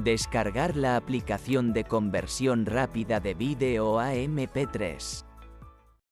Descargar la aplicación de conversión rápida de vídeo a MP3.